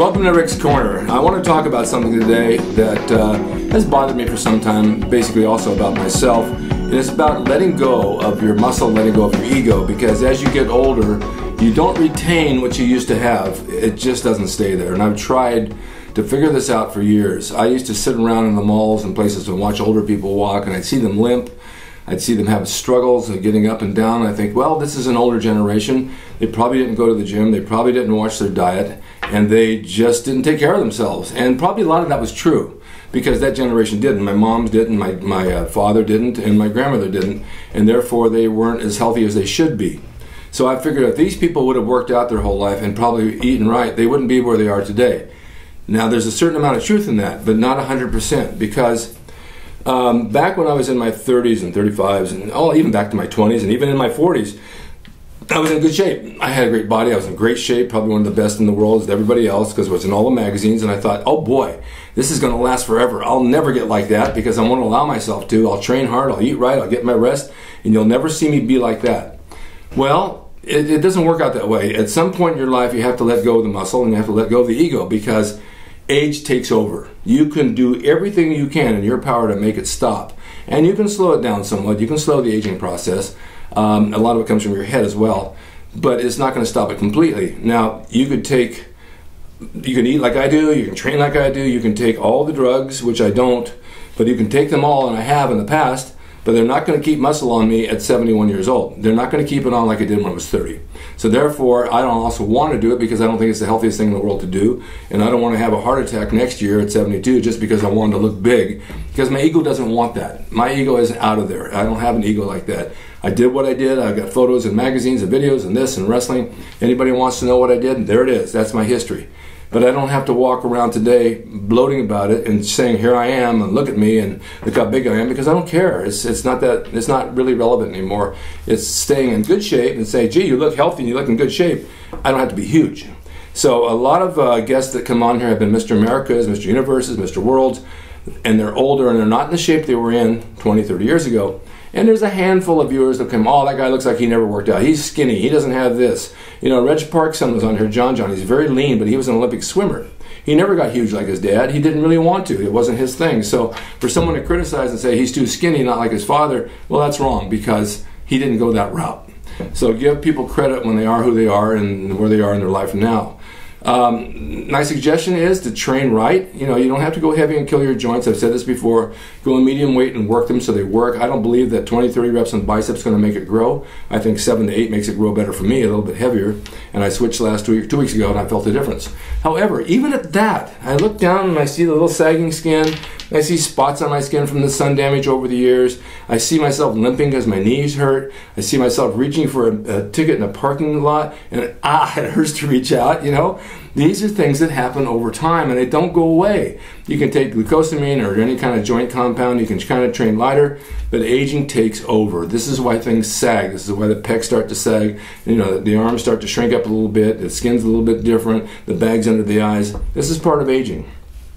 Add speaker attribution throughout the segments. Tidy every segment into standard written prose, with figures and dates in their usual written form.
Speaker 1: Welcome to Rick's Corner. I want to talk about something today that has bothered me for some time, basically also about myself. And it's about letting go of your muscle, letting go of your ego, because as you get older, you don't retain what you used to have. It just doesn't stay there. And I've tried to figure this out for years. I used to sit around in the malls and places and watch older people walk, and I'd see them limp. I'd see them have struggles and getting up and down. I think, well, this is an older generation. They probably didn't go to the gym. They probably didn't watch their diet. And they just didn't take care of themselves. And probably a lot of that was true, because that generation didn't. My mom didn't, my father didn't, and my grandmother didn't. And therefore, they weren't as healthy as they should be. So I figured if these people would have worked out their whole life and probably eaten right, they wouldn't be where they are today. Now, there's a certain amount of truth in that, but not 100%, because back when I was in my 30s and 35s, and even back to my 20s, and even in my 40s, I was in good shape. I had a great body. I was in great shape, probably one of the best in the world as everybody else, because it was in all the magazines, and I thought, oh boy, this is going to last forever. I'll never get like that, because I won't allow myself to. I'll train hard, I'll eat right, I'll get my rest, and you'll never see me be like that. Well, it doesn't work out that way. At some point in your life, you have to let go of the muscle, and you have to let go of the ego, because age takes over. You can do everything you can in your power to make it stop. And you can slow it down somewhat. You can slow the aging process. A lot of it comes from your head as well. But it's not going to stop it completely. Now, you can eat like I do, you can train like I do, you can take all the drugs, which I don't, but you can take them all, and I have in the past, but they're not going to keep muscle on me at 71 years old. They're not going to keep it on like I did when I was 30. So therefore, I don't also want to do it, because I don't think it's the healthiest thing in the world to do. And I don't want to have a heart attack next year at 72 just because I wanted to look big, because my ego doesn't want that. My ego is out of there. I don't have an ego like that. I did what I did. I got photos and magazines and videos and this and wrestling. Anybody wants to know what I did? There it is. That's my history. But I don't have to walk around today bloating about it and saying, here I am, and look at me, and look how big I am, because I don't care. It's not really relevant anymore. It's staying in good shape and saying, gee, you look healthy and you look in good shape. I don't have to be huge. So a lot of guests that come on here have been Mr. Americas, Mr. Universes, Mr. Worlds, and they're older and they're not in the shape they were in 20, 30 years ago. And there's a handful of viewers that come, oh, that guy looks like he never worked out. He's skinny. He doesn't have this. You know, Reg Park's son was on here, John. He's very lean, but he was an Olympic swimmer. He never got huge like his dad. He didn't really want to. It wasn't his thing. So for someone to criticize and say he's too skinny, not like his father, well, that's wrong, because he didn't go that route. So give people credit when they are who they are and where they are in their life now. My suggestion is to train right. You know, you don't have to go heavy and kill your joints. I've said this before. Go in medium weight and work them so they work. I don't believe that 20, 30 reps on biceps is going to make it grow. I think 7 to 8 makes it grow better for me, a little bit heavier. And I switched last 2 weeks ago, and I felt the difference. However, even at that, I look down and I see the little sagging skin. I see spots on my skin from the sun damage over the years. I see myself limping because my knees hurt. I see myself reaching for a ticket in a parking lot, and it hurts to reach out, you know. These are things that happen over time, and they don't go away. You can take glucosamine or any kind of joint compound. You can kind of train lighter, but aging takes over. This is why things sag. This is why the pecs start to sag. You know, the arms start to shrink up a little bit. The skin's a little bit different. The bags under the eyes. This is part of aging.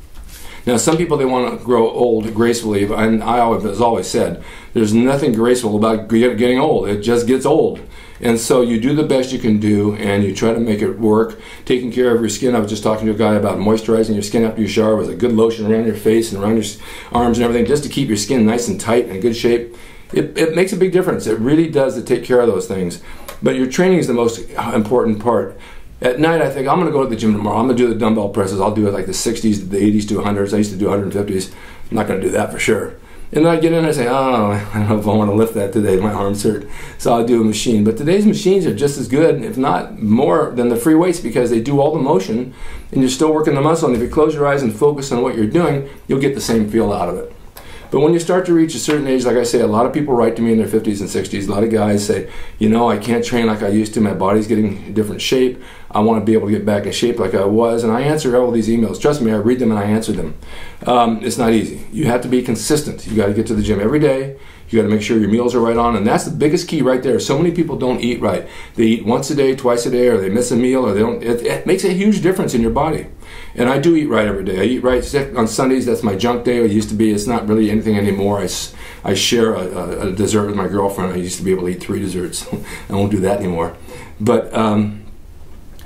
Speaker 1: Now, some people, they want to grow old gracefully, and I always said, there's nothing graceful about getting old. It just gets old. And so you do the best you can do, and you try to make it work. Taking care of your skin. I was just talking to a guy about moisturizing your skin after you shower with a good lotion around your face and around your arms and everything, just to keep your skin nice and tight and in good shape. It makes a big difference. It really does to take care of those things. But your training is the most important part. At night, I think, I'm going to go to the gym tomorrow. I'm going to do the dumbbell presses. I'll do it like the 60s, the 80s to 100s. I used to do 150s. I'm not going to do that for sure. And then I get in and I say, oh, I don't know if I want to lift that today. My arms hurt. So I'll do a machine. But today's machines are just as good, if not more, than the free weights, because they do all the motion and you're still working the muscle. And if you close your eyes and focus on what you're doing, you'll get the same feel out of it. But when you start to reach a certain age, like I say, a lot of people write to me in their 50s and 60s. A lot of guys say, you know, I can't train like I used to. My body's getting in different shape. I want to be able to get back in shape like I was. And I answer all these emails. Trust me, I read them and I answer them. It's not easy. You have to be consistent. You got to get to the gym every day. You got to make sure your meals are right on, and that's the biggest key right there. So many people don't eat right. They eat once a day, twice a day, or they miss a meal, or they don't. It makes a huge difference in your body. And I do eat right every day. I eat right on Sundays. That's my junk day. It used to be. It's not really anything anymore. I share a dessert with my girlfriend. I used to be able to eat 3 desserts. I won't do that anymore. But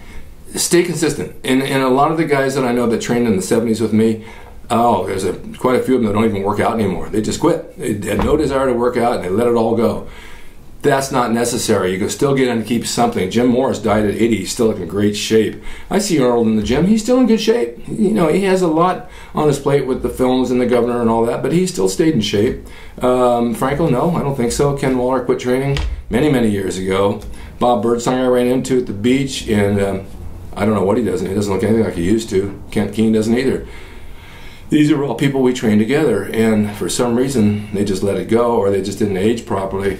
Speaker 1: stay consistent. And a lot of the guys that I know that trained in the 70s with me, oh, there's quite a few of them that don't even work out anymore. They just quit. They had no desire to work out and they let it all go. That's not necessary. You can still get in and keep something. Jim Morris died at 80. He's still in great shape. I see Arnold in the gym. He's still in good shape. You know, he has a lot on his plate with the films and the governor and all that, but he still stayed in shape. Franco, no, I don't think so. Ken Waller quit training many, many years ago. Bob Birdsong I ran into at the beach, and I don't know what he does. He doesn't look anything like he used to. Kent Keene doesn't either. These are all people we trained together, and for some reason they just let it go, or they just didn't age properly.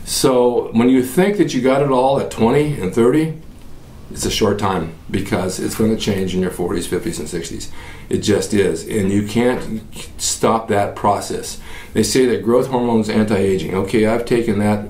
Speaker 1: So when you think that you got it all at 20 and 30, it's a short time, because it's going to change in your 40s, 50s, and 60s. It just is, and you can't stop that process. They say that growth hormone is anti-aging. Okay, I've taken that,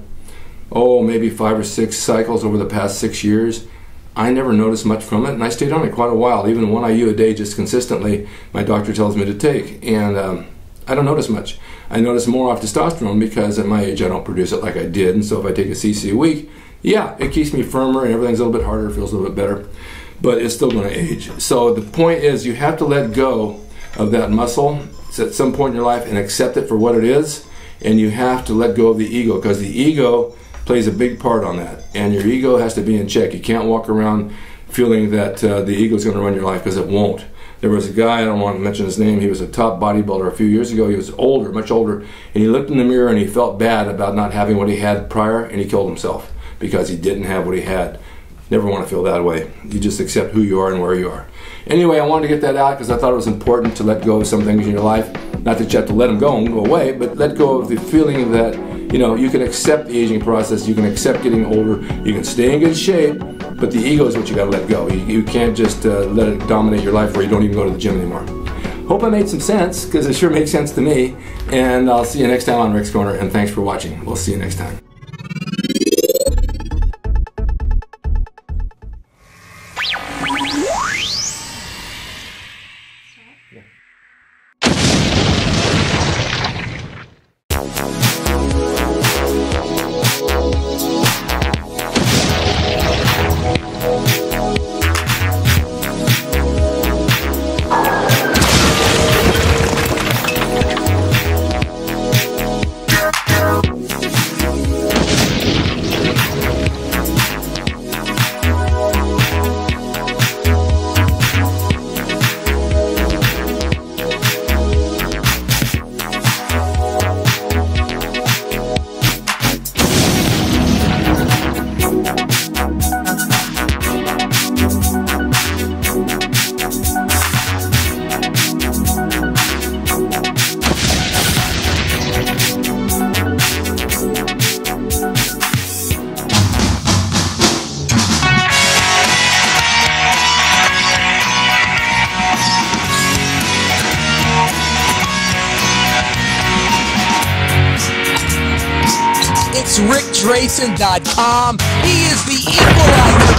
Speaker 1: maybe 5 or 6 cycles over the past 6 years. I never noticed much from it, and I stayed on it quite a while, even 1 IU a day just consistently, my doctor tells me to take, and I don't notice much. I notice more off testosterone because at my age I don't produce it like I did, and so if I take a CC a week, yeah, it keeps me firmer and everything's a little bit harder, feels a little bit better, but it's still going to age. So the point is, you have to let go of that muscle at some point in your life and accept it for what it is, and you have to let go of the ego, because the ego plays a big part on that, and your ego has to be in check. You can't walk around feeling that the ego is going to run your life, because it won't. There was a guy, I don't want to mention his name, he was a top bodybuilder a few years ago. He was older, much older, and he looked in the mirror and he felt bad about not having what he had prior, and he killed himself because he didn't have what he had. Never want to feel that way. You just accept who you are and where you are. Anyway, I wanted to get that out because I thought it was important to let go of some things in your life. Not that you have to let them go and go away, but let go of the feeling that, you know, you can accept the aging process, you can accept getting older, you can stay in good shape, but the ego is what you got to let go. You can't just let it dominate your life where you don't even go to the gym anymore. Hope I made some sense, because it sure makes sense to me, and I'll see you next time on Rick's Corner, and thanks for watching. We'll see you next time.
Speaker 2: It's RickDrayson.com. He is the equalizer.